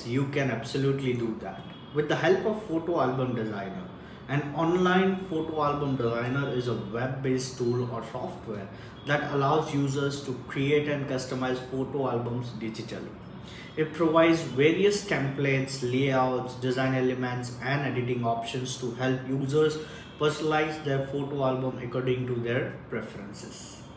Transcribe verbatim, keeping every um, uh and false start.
you can absolutely do that. With the help of Photo Album Designer, an online photo album designer is a web-based tool or software that allows users to create and customize photo albums digitally. It provides various templates, layouts, design elements, and editing options to help users personalize their photo album according to their preferences.